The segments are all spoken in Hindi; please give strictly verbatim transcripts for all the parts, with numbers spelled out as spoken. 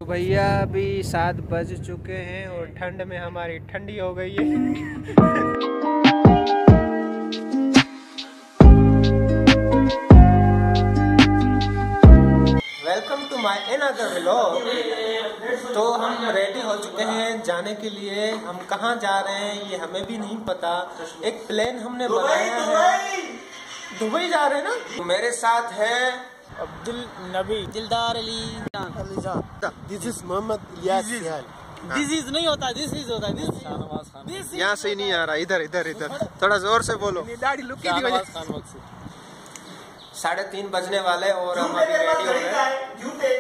भैया अभी सात बज चुके हैं और ठंड में हमारी ठंडी हो गई है। Welcome to my another vlog. तो हम रेडी हो चुके हैं जाने के लिए। हम कहाँ जा रहे हैं ये हमें भी नहीं पता। एक प्लान हमने बनाया है, दुबई जा रहे हैं ना। तो मेरे साथ है अब्दुल नबी, दिलदार Ali Jaan, Ali Jaan. This is Mohammad Ilyas. This is नहीं होता, दिस इज होता है। शाहनवाज खान यहाँ से नहीं आ रहा, इधर इधर इधर थोड़ा जोर से बोलो। दाढ़ी लुक की वजह से साढ़े तीन बजने वाले और हम अभी रेडी हो गए।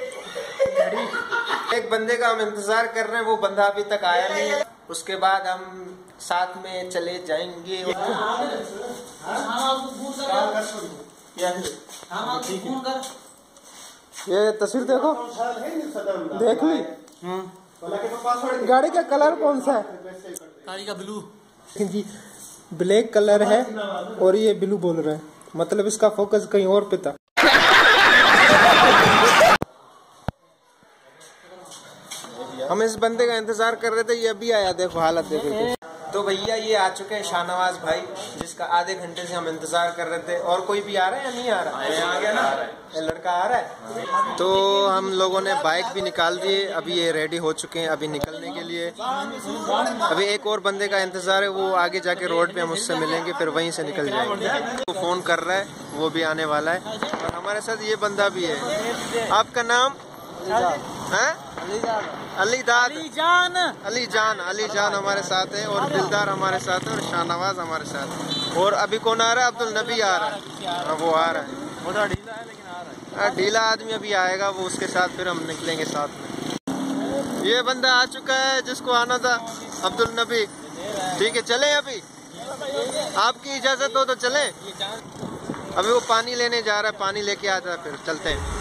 एक बंदे का हम इंतजार कर रहे हैं, वो बंदा अभी तक आया नहीं है। उसके बाद हम साथ में चले जाएंगे। ये तस्वीर देखो, देख ली। गाड़ी का कलर कौन सा है? गाड़ी का ब्लू जी, ब्लैक कलर है और ये ब्लू बोल रहा है, मतलब इसका फोकस कहीं और पे था। हम इस बंदे का इंतजार कर रहे थे, ये अभी आया। देखो हालत देखो। तो भैया ये आ चुके हैं शाहनवाज भाई, जिसका आधे घंटे से हम इंतजार कर रहे थे। और कोई भी आ रहा है या नहीं आ रहा? आ गया ना, ये लड़का आ रहा है। तो हम लोगों ने बाइक भी निकाल दिए, अभी ये रेडी हो चुके हैं अभी निकलने के लिए। अभी एक और बंदे का इंतजार है, वो आगे जाके रोड पे हम उससे मिलेंगे, फिर वहीं से निकल जाएंगे। वो फोन कर रहा है, वो भी आने वाला है। और हमारे साथ ये बंदा भी है। आपका नाम? अली दाद, अली जान, अली जान, अली जान हमारे साथ है और दिलदार हमारे साथ है और शाहनवाज हमारे साथ है। और अभी कौन आ रहा है? अब्दुल नबी आ रहा है। वो आ रहा है, थोड़ा ढीला है लेकिन आ रहा है। ढीला आदमी अभी आएगा, वो उसके साथ फिर हम निकलेंगे साथ में। ये बंदा आ चुका है जिसको आना था, अब्दुल नबी। ठीक है, चलें अभी? आपकी इजाजत हो तो चलें। अभी वो पानी लेने जा रहा है, पानी लेके आता है, फिर चलते हैं।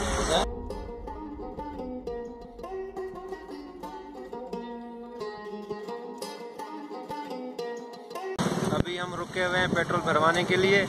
अभी हम रुके हुए हैं पेट्रोल भरवाने के लिए।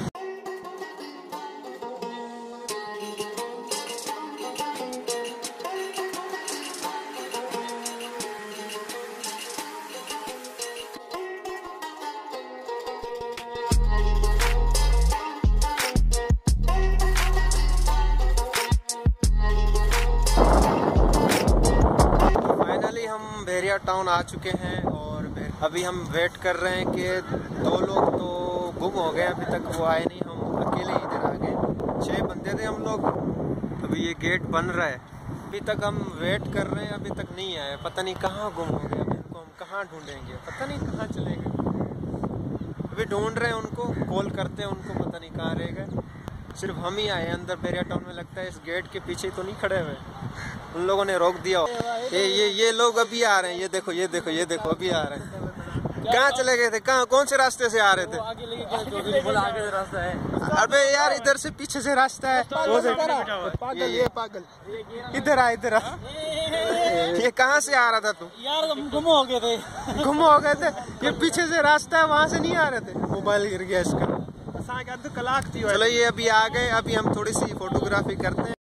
फाइनली हम भेरिया टाउन आ चुके हैं और अभी हम वेट कर रहे हैं कि दो लोग तो गुम हो गए, अभी तक वो आए नहीं। हम अकेले इधर आ गए, छह बंदे थे हम लोग। अभी ये गेट बन रहा है, अभी तक हम वेट कर रहे हैं, अभी तक नहीं आए। पता नहीं कहाँ गुम हो गए, अभी इनको हम कहाँ ढूंढेंगे, पता नहीं कहाँ चले गए। अभी ढूंढ रहे हैं उनको, कॉल करते हैं उनको, पता नहीं कहाँ रह गए। सिर्फ हम ही आए अंदर भेरिया टाउन में। लगता है इस गेट के पीछे तो नहीं खड़े हुए, उन लोगों ने रोक दिया। ये ये ये लोग अभी आ रहे हैं, ये देखो ये देखो ये देखो अभी आ रहे हैं। कहाँ चले गए थे? कहाँ, कौन से रास्ते से आ रहे थे? आगे लेके गए, बोला आगे रास्ता है। अबे यार इधर से पीछे से रास्ता है। पागल, ये पागल, इधर आ इधर आ। ये कहाँ से आ रहा था तू? यार हम गुम हो गए थे। गुम हो गए थे? ये पीछे से रास्ता है, वहाँ से नहीं आ रहे थे। मोबाइल गिर गया इसका। चलो ये अभी आ गए, अभी हम थोड़ी सी फोटोग्राफी करते हैं।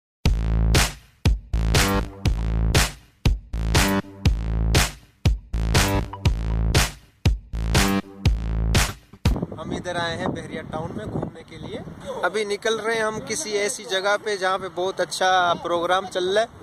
हम इधर आए हैं भेरिया टाउन में घूमने के लिए। अभी निकल रहे हैं हम किसी ऐसी जगह पे जहाँ पे बहुत अच्छा प्रोग्राम चल रहा है।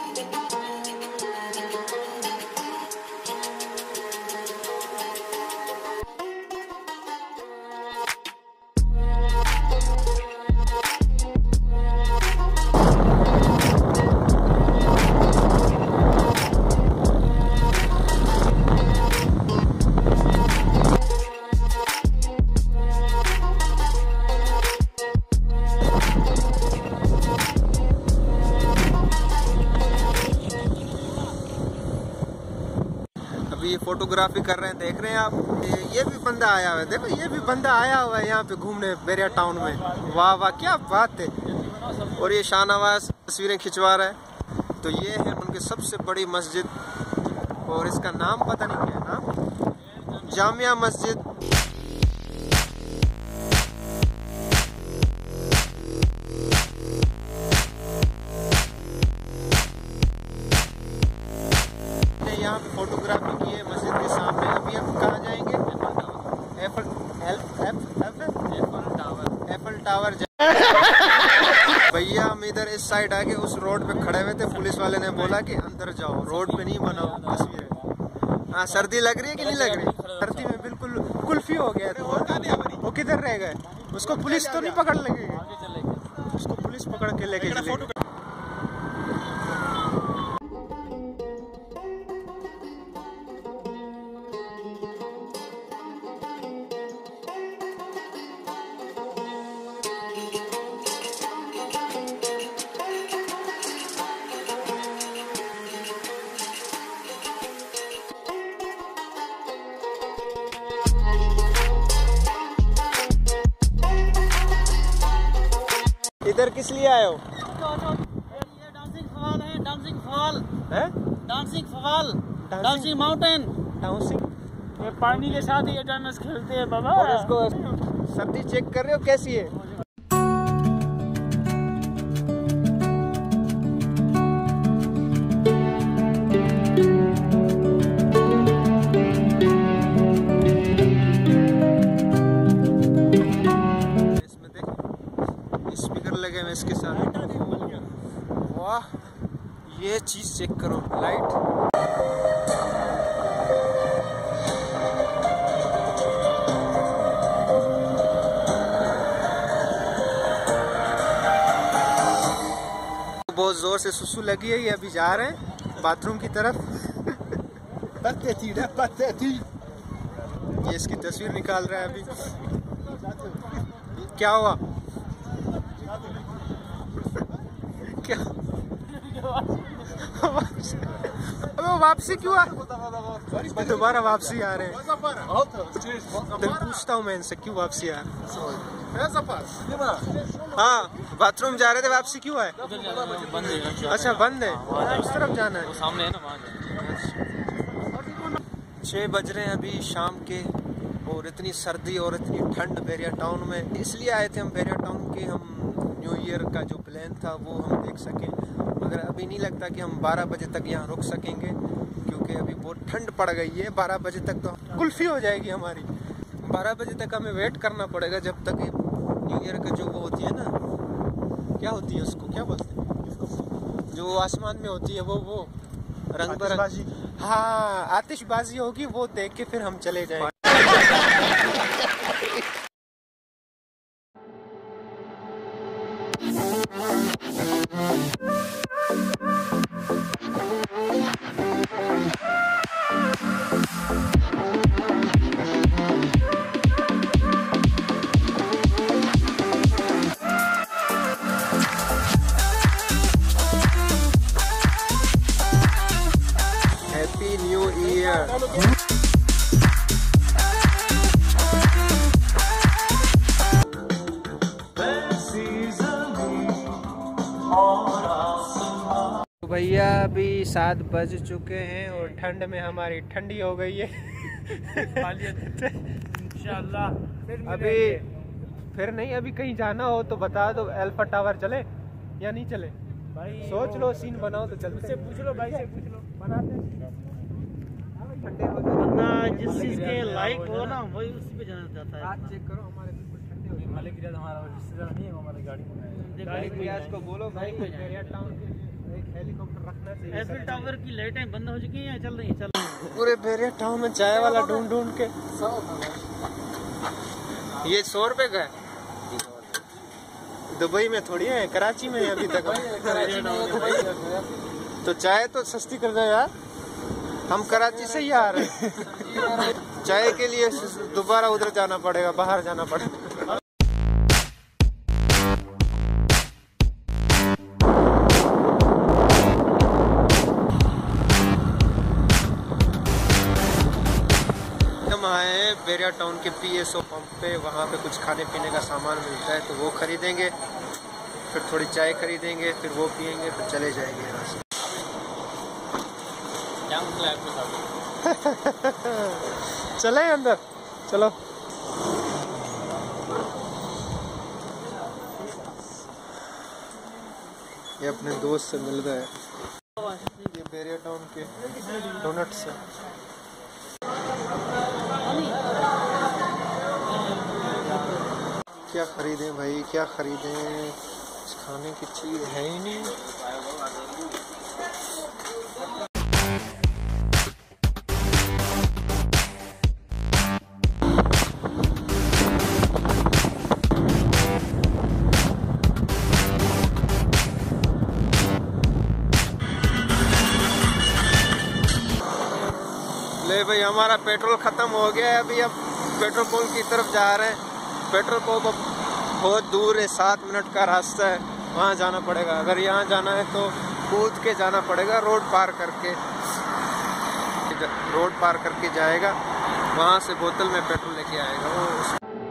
ये फोटोग्राफी कर रहे हैं, देख रहे हैं आप। ये, ये भी बंदा आया हुआ है, देखो ये भी बंदा आया हुआ है यहाँ पे घूमने भेरिया टाउन में। वाह वाह क्या बात है। और ये शाहनवाज तस्वीरें खिंचवा रहा है। तो ये है उनकी सबसे बड़ी मस्जिद और इसका नाम पता नहीं क्या है, नाम जामिया मस्जिद। टावर भैया हम इधर इस साइड आके उस रोड पे खड़े हुए थे, पुलिस वाले ने बोला कि अंदर जाओ, रोड पे नहीं बनाओ तस्वीरें। हाँ, सर्दी लग रही है कि नहीं लग रही? सर्दी में बिल्कुल कुल्फी हो गया तो वो किधर रह गए? उसको पुलिस तो नहीं पकड़ लगेगी? उसको पुलिस पकड़ के लेके चलेगी। इधर किस लिए आए हो? ये डांसिंग फवाल है, डांसिंग फवाल है, डांसिंग डांसिंग फवाल, डांसिंग माउंटेन। डांसिंग ये पानी के साथ ये डांस खेलते हैं बाबा। और इसको सर्दी चेक कर रहे हो कैसी है? इसमें देख स्पीकर लगे हुए इसके साथ। वाह, ये चीज चेक करो, लाइट। बहुत जोर से सुसु लगी है, ये अभी जा रहे हैं बाथरूम की तरफ। ये इसकी तस्वीर निकाल रहा है अभी। क्या हुआ? क्या? अबे वो वापसी क्यों आ? दोबारा वापसी आ रहे हैं। तो पूछता हूँ मैं इनसे क्यों वापसी आ रहे? हाँ, बाथरूम जा रहे थे, वापसी क्यों आए? अच्छा, बंद है, उस तरफ जाना है। सामने है ना, छः बज रहे हैं अभी शाम के, और इतनी सर्दी और इतनी ठंड बैरिया टाउन में। इसलिए आए थे हम बैरिया टाउन के, हम न्यू ईयर का जो प्लान था वो हम देख सकें, मगर अभी नहीं लगता कि हम बारह बजे तक यहाँ रुक सकेंगे, क्योंकि अभी बहुत ठंड पड़ गई है। बारह बजे तक तो कुल्फी हो जाएगी हमारी। बारह बजे तक हमें वेट करना पड़ेगा, जब तक न्यू ईयर का जो वो होती है ना, क्या होती है उसको क्या बोलते हैं, जो आसमान में होती है वो वो रंग बिरंगी, हाँ आतिशबाजी होगी, वो देख के फिर हम चले जाएंगे। Happy new year. भैया अभी सात बज चुके हैं और ठंड में हमारी ठंडी हो गई है। इंशाल्लाह अभी फिर नहीं, अभी कहीं जाना हो तो बता दो, अल्फा टावर चले या नहीं चले? भाई सोच लो, सीन बनाओ तो चलते। पूछ लो भाई से, पूछ लो, बनाते बंदा जिस चीज के लाइक हो ना वही उसी पे जाना चाहता है। आज चेक करो, हमारे बिल्कुल ठंडे हो गए। मालिक रियाज हमारा रिश्तेदार नहीं है, हमारी गाड़ी में। गाड़ी रियाज को बोलो भाई बैरिया टाउन एक हेलीकॉप्टर रखना चाहिए। एफिल टावर की लाइटें बंद हो चुकी हैं, चल रही हैं, चल पूरे बैरिया टाउन में चाय वाला ढूंढ ढूंढ के। ये सौ रुपए का है, दुबई में थोड़ी है, कराची में है अभी तक। तो चाय तो सस्ती कर दो यार, हम कराची से ही आ रहे हैं। चाय के लिए दोबारा उधर जाना पड़ेगा, बाहर जाना पड़ेगा। हम आए बैरिया टाउन के पी एस ओ पंप पे, वहाँ पे कुछ खाने पीने का सामान मिलता है तो वो खरीदेंगे, फिर थोड़ी चाय खरीदेंगे, फिर वो पियेंगे, फिर चले जाएंगे यहाँ से। चले अंदर, चलो। ये अपने दोस्त से मिल गए, ये बैरिया टाउन के डोनट्स है। क्या खरीदें भाई, क्या खरीदें, खाने की चीज़ है ही नहीं। ले भाई हमारा पेट्रोल ख़त्म हो गया है, अभी अब पेट्रोल पंप की तरफ जा रहे हैं। पेट्रोल पंप बहुत दूर है, सात मिनट का रास्ता है, वहाँ जाना पड़ेगा। अगर यहाँ जाना है तो कूद के जाना पड़ेगा, रोड पार करके रोड पार करके जाएगा, वहाँ से बोतल में पेट्रोल लेके आएगा वो।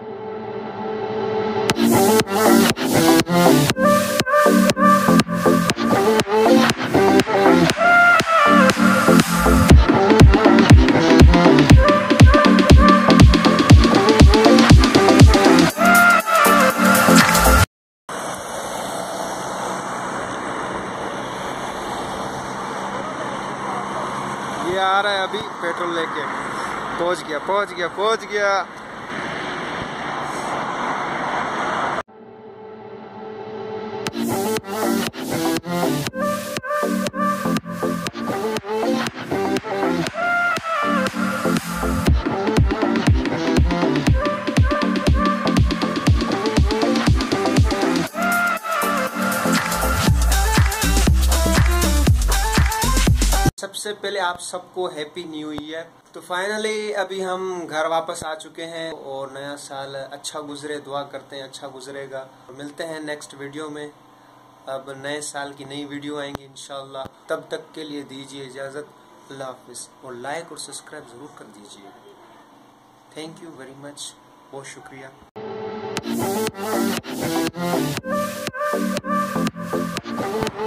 ये आ रहा है अभी पेट्रोल लेके, पहुंच गया पहुंच गया पहुंच गया। सबसे पहले आप सबको हैप्पी न्यू ईयर। तो फाइनली अभी हम घर वापस आ चुके हैं और नया साल अच्छा गुजरे, दुआ करते हैं अच्छा गुजरेगा। मिलते हैं नेक्स्ट वीडियो में, अब नए साल की नई वीडियो आएंगी इंशाल्लाह। तब तक के लिए दीजिए इजाज़त, अल्लाह हाफिज़, और लाइक और सब्सक्राइब ज़रूर कर दीजिए। थैंक यू वेरी मच, बहुत शुक्रिया।